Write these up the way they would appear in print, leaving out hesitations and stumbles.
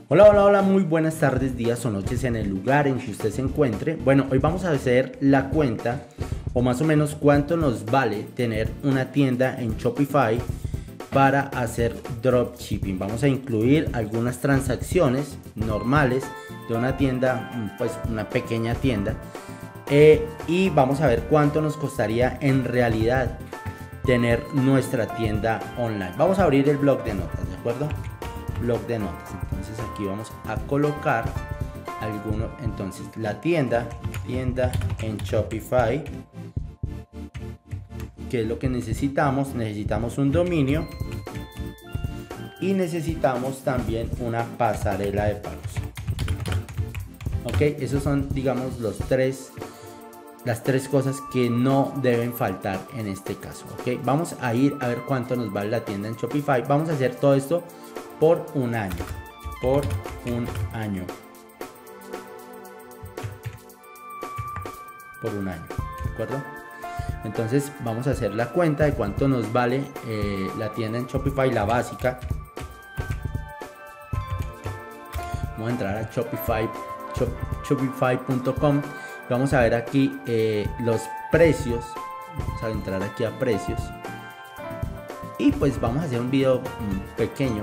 Hola, hola, hola, muy buenas tardes, días o noches en el lugar en que usted se encuentre. Bueno, hoy vamos a hacer la cuenta o más o menos cuánto nos vale tener una tienda en Shopify para hacer dropshipping. Vamos a incluir algunas transacciones normales de una tienda, pues una pequeña tienda, y vamos a ver cuánto nos costaría en realidad tener nuestra tienda online. Vamos a abrir el blog de notas, ¿de acuerdo? Blog de notas. Entonces aquí vamos a colocar alguno. Entonces la tienda en Shopify. ¿Qué es lo que necesitamos? Necesitamos un dominio y necesitamos también una pasarela de pagos. Ok, esos son, digamos, las tres cosas que no deben faltar en este caso. Ok, vamos a ir a ver cuánto nos vale la tienda en Shopify. Vamos a hacer todo esto por un año. Por un año. Por un año, ¿de acuerdo? Entonces vamos a hacer la cuenta de cuánto nos vale la tienda en Shopify, la básica. Vamos a entrar a shopify.com. Vamos a ver aquí los precios. Vamos a entrar aquí a precios. Y pues vamos a hacer un video pequeño.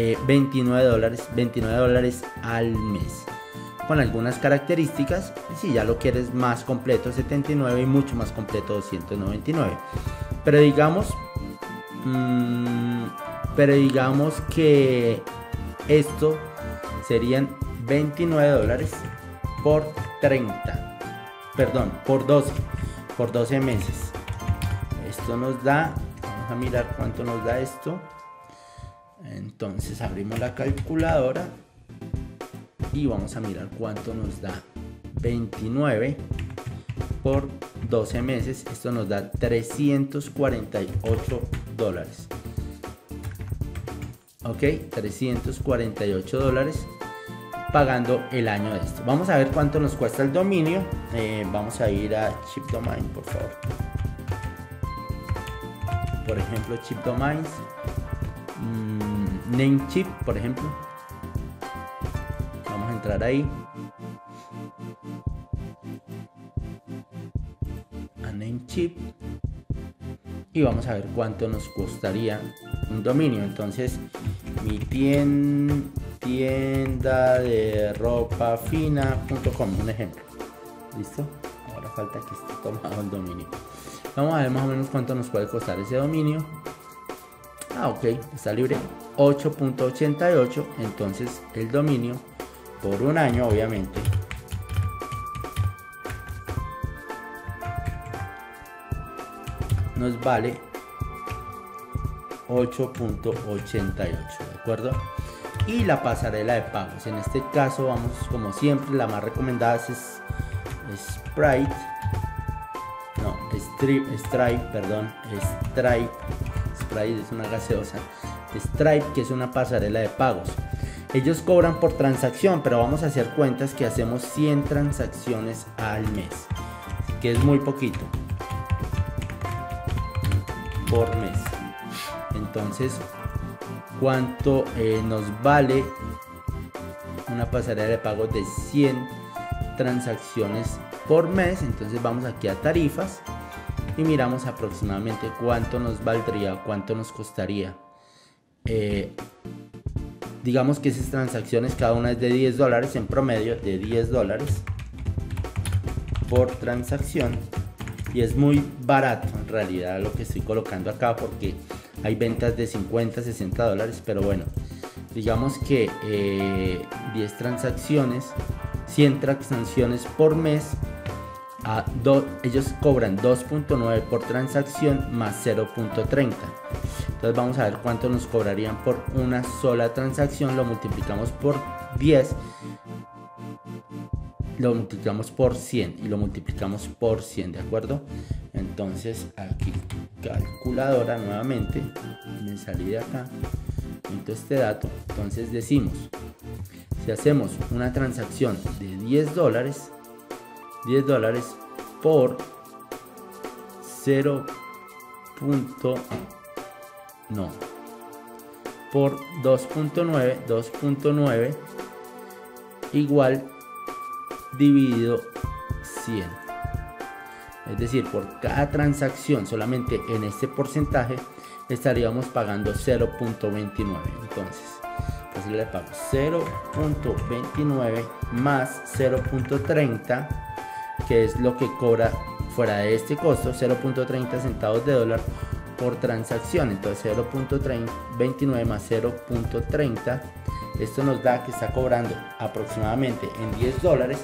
$29 al mes. Con algunas características. Si ya lo quieres más completo, 79, y mucho más completo, 299. Pero digamos que esto serían $29 por 30. Perdón, por 12 meses. Esto nos da, vamos a mirar cuánto nos da esto. Entonces abrimos la calculadora y vamos a mirar cuánto nos da 29 por 12 meses. Esto nos da $348. Ok, $348 pagando el año de esto. Vamos a ver cuánto nos cuesta el dominio. Vamos a ir a Cheap Domain, por favor. Por ejemplo, Cheap Domains. Namecheap, por ejemplo. Vamos a entrar ahí. A Namecheap. Y vamos a ver cuánto nos costaría un dominio. Entonces, mi tienda de ropa fina.com, un ejemplo. ¿Listo? Ahora falta que esté tomado el dominio. Vamos a ver más o menos cuánto nos puede costar ese dominio. Ok, está libre. 8.88. Entonces el dominio por un año, obviamente, nos vale 8.88, ¿de acuerdo? Y la pasarela de pagos, en este caso vamos, como siempre, la más recomendada es Stripe, es una gaseosa. Stripe, que es una pasarela de pagos. Ellos cobran por transacción, pero vamos a hacer cuentas que hacemos 100 transacciones al mes, que es muy poquito por mes. Entonces, ¿cuánto nos vale una pasarela de pagos de 100 transacciones por mes? Entonces vamos aquí a tarifas y miramos aproximadamente cuánto nos valdría, cuánto nos costaría. Digamos que esas transacciones, cada una es de $10 en promedio, de $10 por transacción. Y es muy barato en realidad lo que estoy colocando acá, porque hay ventas de $50, $60, pero bueno, digamos que 10 transacciones, 100 transacciones por mes. Ellos cobran 2.9 por transacción más 0.30. Entonces vamos a ver cuánto nos cobrarían por una sola transacción. Lo multiplicamos por 10, lo multiplicamos por 100 y lo multiplicamos por 100, ¿de acuerdo? Entonces aquí calculadora nuevamente, me salí de acá, meto este dato. Entonces decimos, si hacemos una transacción de $10 por 0. Por 2.9 igual dividido 100. Es decir, por cada transacción solamente en este porcentaje estaríamos pagando 0.29. Entonces le pago 0.29 más 0.30, que es lo que cobra fuera de este costo, 0.30 centavos de dólar por transacción. Entonces 0.29 más 0.30, esto nos da que está cobrando aproximadamente en 10 dólares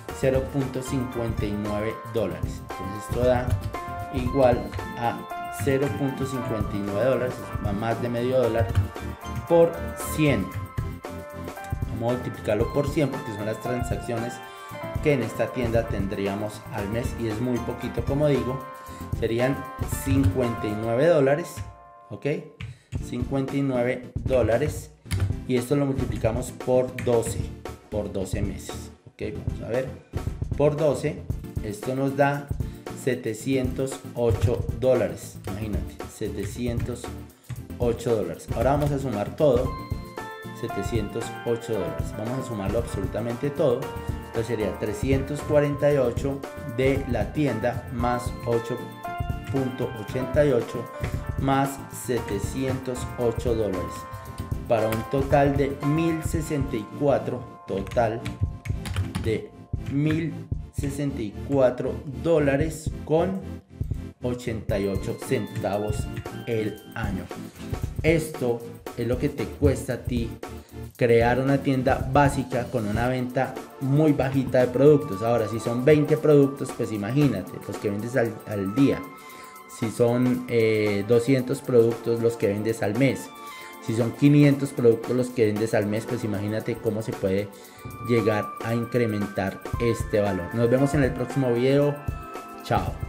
0.59 dólares. Entonces esto da igual a 0.59 dólares, va más de medio dólar por 100. Vamos a multiplicarlo por 100 porque son las transacciones que en esta tienda tendríamos al mes, y es muy poquito, como digo. Serían 59 dólares, ok, 59 dólares, y esto lo multiplicamos por 12 meses, ok. Vamos a ver, por 12, esto nos da 708 dólares, imagínate, 708 dólares. Ahora vamos a sumar todo, 708 dólares, vamos a sumarlo absolutamente todo. Entonces sería 348 de la tienda más 8.88 más 708 dólares, para un total de 1064, total de 1064 dólares con 88 centavos el año. Esto es lo que te cuesta a ti crear una tienda básica con una venta muy bajita de productos. Ahora, si son 20 productos, pues imagínate los que vendes al día. Si son 200 productos los que vendes al mes. Si son 500 productos los que vendes al mes, pues imagínate cómo se puede llegar a incrementar este valor. Nos vemos en el próximo video. Chao.